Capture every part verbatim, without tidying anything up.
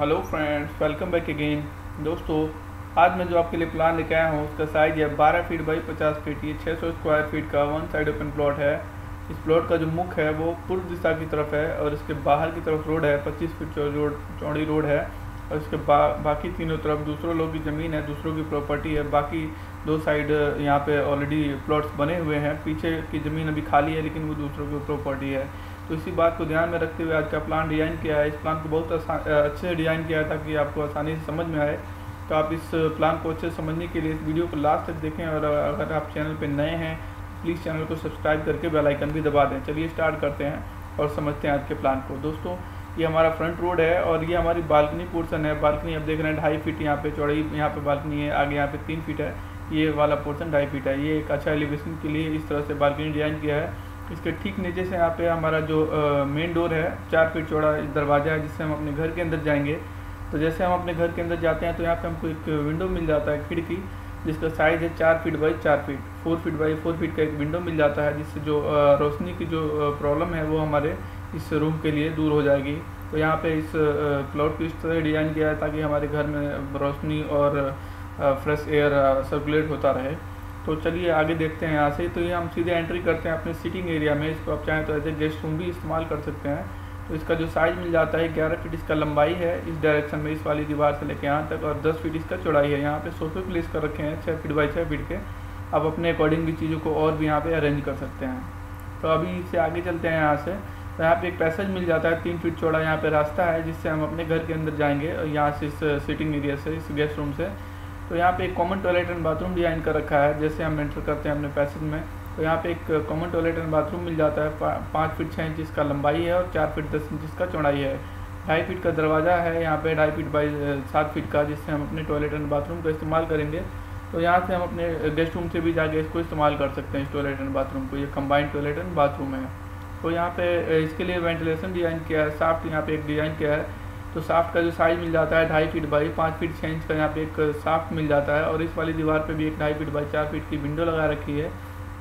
Hello friends, welcome back again. दोस्तों, आज मैं जो आपके लिए प्लान लेके आया हूँ उसका साइज़ है बारह फीट बाई पचास फीट। ये छः सौ स्क्वायर फीट का वन साइड ओपन प्लॉट है। इस प्लॉट का जो मुख्य है वो पूर्व दिशा की तरफ है और इसके बाहर की तरफ रोड है, पच्चीस फीट रोड चौड़ी रोड है। और इसके बा, बाकी तीनों तरफ दूसरों लोगों की ज़मीन है, दूसरों की प्रॉपर्टी है। बाकी दो साइड यहाँ पे ऑलरेडी प्लॉट्स बने हुए हैं। पीछे की ज़मीन अभी खाली है लेकिन वो दूसरों की प्रॉपर्टी है। तो इसी बात को ध्यान में रखते हुए आज का प्लान डिज़ाइन किया है। इस प्लान को बहुत अच्छे से डिज़ाइन किया है ताकि आपको आसानी से समझ में आए। तो आप इस प्लान को अच्छे से समझने के लिए इस वीडियो को लास्ट तक देखें और अगर आप चैनल पर नए हैं प्लीज़ चैनल को सब्सक्राइब करके बेल आइकन भी दबा दें। चलिए स्टार्ट करते हैं और समझते हैं आज के प्लान को। दोस्तों, ये हमारा फ्रंट रोड है और ये हमारी बालकनी पोर्शन है। बालकनी आप देख रहे हैं ढाई फीट यहाँ पे चौड़ाई यहाँ पे बालकनी है, आगे यहाँ पे तीन फीट है। ये वाला पोर्शन ढाई फीट है। ये एक अच्छा एलिवेशन के लिए इस तरह से बालकनी डिज़ाइन किया है। इसके ठीक नीचे से यहाँ पे हमारा जो मेन डोर है, चार फीट चौड़ा दरवाज़ा है जिससे हम अपने घर के अंदर जाएंगे। तो जैसे हम अपने घर के अंदर जाते हैं तो यहाँ पे हमको एक विंडो मिल जाता है, खिड़की, जिसका साइज़ है चार फीट बाई चार feet four feet by four feet का एक विंडो मिल जाता है, जिससे जो रोशनी की जो प्रॉब्लम है वो हमारे इस रूम के लिए दूर हो जाएगी। तो यहाँ पे इस प्लॉट को इस तरह डिज़ाइन किया है ताकि हमारे घर में रोशनी और फ्रेश एयर सर्कुलेट होता रहे। तो चलिए आगे देखते हैं यहाँ से। तो ये हम सीधे एंट्री करते हैं अपने सीटिंग एरिया में। इसको आप चाहें तो एज ए गेस्ट रूम भी इस्तेमाल कर सकते हैं। तो इसका जो साइज़ मिल जाता है ग्यारह फीट इसका लंबाई है इस डायरेक्शन में, इस वाली दीवार से लेके यहाँ तक, और दस फीट इसका चौड़ाई है। यहाँ पे सोफे प्लेस कर रखे हैं छः फीट बाई छः फीट के। आप अपने अकॉर्डिंग भी चीज़ों को और भी यहाँ पे अरेंज कर सकते हैं। तो अभी इससे आगे चलते हैं यहाँ से। तो यहाँ पे एक पैसेज मिल जाता है, तीन फीट चौड़ा यहाँ पे रास्ता है जिससे हम अपने घर के अंदर जाएंगे, और यहाँ से इस सिटिंग एरिया से, इस गेस्ट रूम से। तो यहाँ पे एक common toilet and bathroom design कर रखा है। जैसे हम एंटर करते हैं अपने पैसेज में तो यहाँ पे एक कॉमन टॉयलेट एंड बाथरूम मिल जाता है। पाँच फीट छः इंच इसका लंबाई है और चार फीट दस इंच इसका चौड़ाई है। ढाई फीट का दरवाज़ा है यहाँ पे, ढाई फीट बाई सात फीट का, जिससे हम अपने टॉयलेट एंड बाथरूम का इस्तेमाल करेंगे। तो यहाँ से हम अपने गेस्ट रूम से भी जाके इसको इस्तेमाल कर सकते हैं, इस टॉयलेट एंड बाथरूम को। ये कम्बाइंड टॉयलेट एंड बाथरूम है। तो यहाँ पे इसके लिए वेंटिलेशन डिज़ाइन किया है, साफ्ट यहाँ पे एक डिज़ाइन किया है। तो साफ्ट का जो साइज़ मिल जाता है ढाई फीट बाई पाँच फीट छः इंच का यहाँ पे एक साफ्ट मिल जाता है। और इस वाली दीवार पे भी एक ढाई फीट बाई चार फीट की विंडो लगा रखी है,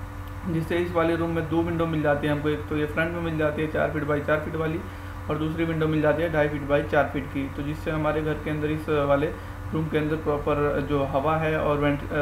जिससे इस वाले रूम में दो विंडो मिल जाती है हमको। एक तो ये फ्रंट में मिल जाती है चार फीट बाई चार फीट वाली, और दूसरी विंडो मिल जाती है ढाई फीट बाई चार फीट की। तो जिससे हमारे घर के अंदर, इस वाले रूम के अंदर प्रॉपर जो हवा है और वेंट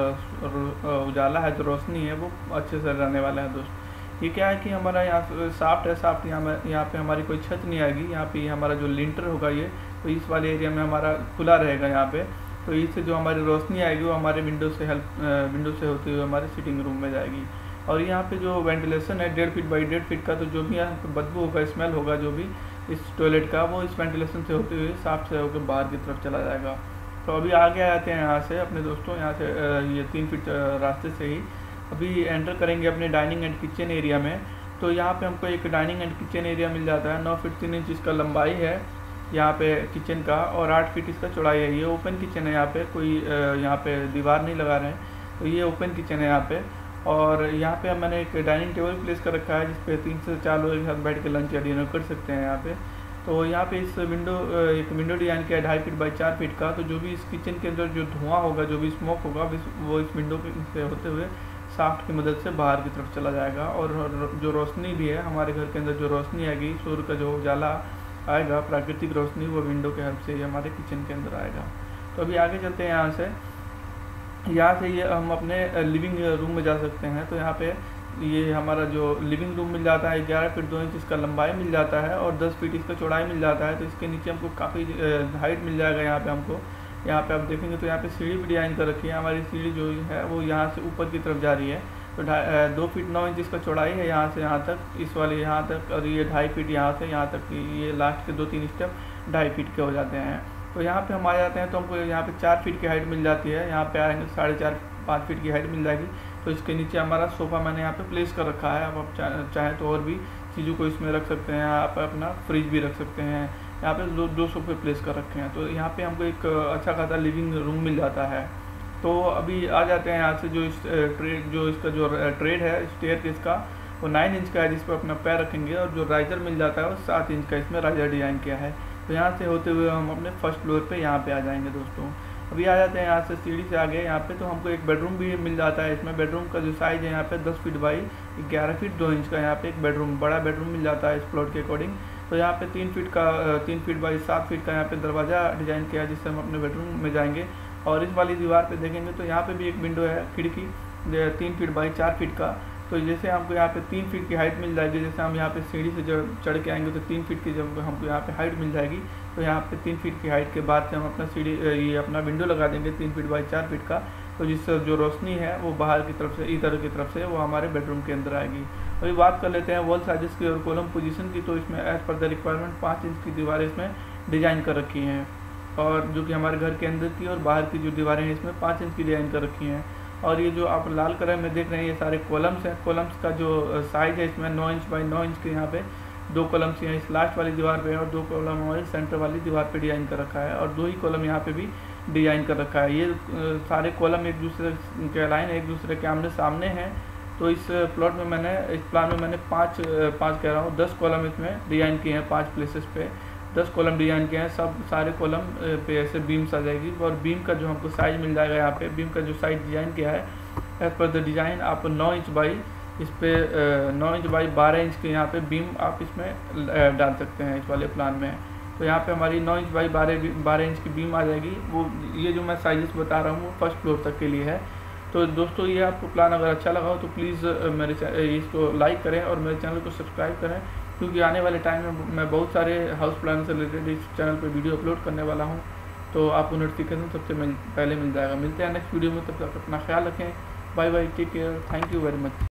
और उजाला है, जो रोशनी है, वो अच्छे से रहने वाला है। दोस्त, ये क्या है कि हमारा यहाँ साफ्ट है, साफ्ट यहाँ यहाँ पे हमारी कोई छत नहीं आएगी। यहाँ पे हमारा जो लिंटर होगा ये, तो इस वाले एरिया में हमारा खुला रहेगा यहाँ पे। तो इससे जो हमारी रोशनी आएगी वो हमारे विंडो से हेल्प विंडो से होते हुए हमारे सिटिंग रूम में जाएगी। और यहाँ पे जो वेंटिलेशन है डेढ़ फीट बाई डेढ़ फीट का, तो जो भी यहाँ पे बदबू होगा, स्मेल होगा जो भी इस टॉयलेट का, वो इस वेंटिलेशन से होते हुए साफ से होकर बाहर की तरफ चला जाएगा। तो अभी आगे आते हैं यहाँ से अपने दोस्तों। यहाँ से ये तीन फीट रास्ते से ही अभी एंटर करेंगे अपने डाइनिंग एंड किचन एरिया में। तो यहाँ पे हमको एक डाइनिंग एंड किचन एरिया मिल जाता है। नौ फीट तीन इंच इसका लंबाई है यहाँ पे किचन का, और आठ फीट इसका चौड़ाई है। ये ओपन किचन है, यहाँ पे कोई यहाँ पे दीवार नहीं लगा रहे हैं। तो ये ओपन किचन है यहाँ पे। और यहाँ पे मैंने एक डाइनिंग टेबल प्लेस कर रखा है जिसपे तीन से चार लोग एक साथ बैठ के लंच या डिनर कर सकते हैं यहाँ पे। तो यहाँ पे इस विंडो एक विंडो डिज़ाइन किया है ढाई फीट बाई चार फीट का। तो जो भी इस किचन के अंदर जो धुआं होगा, जो भी स्मोक होगा, वो इस विंडो से होते हुए साफ्ट की मदद से बाहर की तरफ चला जाएगा। और जो रोशनी भी है हमारे घर के अंदर, जो रोशनी आएगी, सूर्य का जो उजाला आएगा, प्राकृतिक रोशनी, वो विंडो के हेल्प से ही हमारे किचन के अंदर आएगा। तो अभी आगे चलते हैं यहाँ से। यहाँ से ये हम अपने लिविंग रूम में जा सकते हैं। तो यहाँ पे ये हमारा जो लिविंग रूम मिल जाता है ग्यारह फीट दो इंच इसका लंबाई मिल जाता है और दस फीट इसका चौड़ाई मिल जाता है। तो इसके नीचे हमको काफ़ी हाइट मिल जाएगा यहाँ पे हमको। यहाँ पे आप देखेंगे तो यहाँ पे सीढ़ी भी डिज़ाइन कर रखी है। हमारी सीढ़ी जो है वो यहाँ से ऊपर की तरफ जा रही है। तो ढाई दो फीट नौ इंच इसका चौड़ाई है यहाँ से यहाँ तक, इस वाले यहाँ तक, और ये ढाई फीट यहाँ से यहाँ तक, ये लास्ट के दो तीन स्टेप ढाई फीट के हो जाते हैं। तो यहाँ पे हम आ जाते हैं तो हमको यहाँ पे चार फीट की हाइट मिल जाती है। यहाँ पे आएंगे साढ़े चार पाँच फीट की हाइट मिल जाएगी। तो इसके नीचे हमारा सोफ़ा मैंने यहाँ पे प्लेस कर रखा है। अब आप चाहें तो और भी चीज़ों को इसमें रख सकते हैं। यहाँ पर अपना फ्रिज भी रख सकते हैं। यहाँ पे दो दो सोफे प्लेस कर रखे हैं। तो यहाँ पे हमको एक अच्छा खासा लिविंग रूम मिल जाता है। तो अभी आ जाते हैं यहाँ से। जो इस ट्रेड जो इसका जो ट्रेड है स्टेयर केस का, वो नाइन इंच का है जिस पर अपना पैर रखेंगे। और जो राइजर मिल जाता है वो सात इंच का, इसमें राइजर डिज़ाइन किया है। तो यहाँ से होते हुए हम अपने फर्स्ट फ्लोर पे यहाँ पे आ जाएंगे दोस्तों। अभी आ जाते हैं यहाँ से सीढ़ी से आगे यहाँ पे। तो हमको एक बेडरूम भी मिल जाता है। इसमें बेडरूम का जो साइज़ है यहाँ पे दस फीट बाई ग्यारह फीट दो इंच का यहाँ पे एक बेडरूम, बड़ा बेडरूम मिल जाता है इस प्लॉट के अकॉर्डिंग। तो यहाँ पे तीन फीट का तीन फीट बाई सात फीट का यहाँ पे दरवाज़ा डिजाइन किया है, जिससे हम अपने बेडरूम में जाएंगे। और इस वाली दीवार पे देखेंगे तो यहाँ पे भी एक विंडो है, खिड़की तीन फीट बाई चार फीट का। तो जैसे हमको यहाँ पे तीन फीट की हाइट मिल जाएगी, जैसे हम यहाँ पे सीढ़ी से जब चढ़ के आएंगे तो तीन फीट की जब हमको यहाँ पे हाइट मिल जाएगी, तो यहाँ पे तीन फीट की हाइट के बाद से हम अपना सीढ़ी ये अपना विंडो लगा देंगे तीन फीट बाई चार फीट का। तो जिससे जो रोशनी है वो बाहर की तरफ से, इधर की तरफ से वो हमारे बेडरूम के अंदर आएगी। अभी बात कर लेते हैं वॉल साइजेस की और कॉलम पोजीशन की। तो इसमें एज पर द रिक्वायरमेंट पाँच इंच की दीवारें इसमें डिजाइन कर रखी हैं, और जो कि हमारे घर के अंदर की और बाहर की जो दीवारें हैं इसमें पाँच इंच की डिजाइन कर रखी हैं। और ये जो आप लाल कलर में देख रहे हैं ये सारे कॉलम्स हैं। कॉलम्स का जो साइज है इसमें नौ इंच बाई नौ इंच के यहाँ पे दो कॉलम्स हैं इस लास्ट वाली दीवार पे, और दो कॉलम हमारे सेंटर वाली दीवार पे डिजाइन कर रखा है, और दो ही कॉलम यहाँ पे भी डिजाइन कर रखा है। ये सारे कॉलम एक दूसरे के लाइन एक दूसरे के आमने सामने हैं। तो इस प्लॉट में मैंने इस प्लान में मैंने पाँच पाँच कह रहा हूँ दस कॉलम इसमें डिजाइन किए हैं, पाँच प्लेसेस पे दस कॉलम डिजाइन किए हैं। सब सारे कॉलम पे ऐसे बीम्स आ जाएगी, और बीम का जो हमको साइज मिल जाएगा यहाँ पे, बीम का जो साइज डिजाइन किया है एज पर द डिज़ाइन आप नौ इंच बाई इस पे नौ इंच बाई बारह इंच के यहाँ पे बीम आप इसमें डाल सकते हैं इस वाले प्लान में। तो यहाँ पे हमारी नौ इंच बाई बारह बारह इंच की बीम आ जाएगी। वो ये जो मैं साइजेस बता रहा हूँ वो फर्स्ट फ्लोर तक के लिए है। तो दोस्तों ये आपको प्लान अगर अच्छा लगा हो तो प्लीज़ मेरे इसको लाइक करें और मेरे चैनल को सब्सक्राइब करें, क्योंकि आने वाले टाइम में मैं बहुत सारे हाउस प्लान से रिलेटेड इस चैनल पर वीडियो अपलोड करने वाला हूँ। तो आपको नोटिफिकेशन सबसे मिल, पहले मिल जाएगा। मिलते हैं नेक्स्ट वीडियो में, तब तक अपना ख्याल रखें। Bye bye, take care, thank you very much.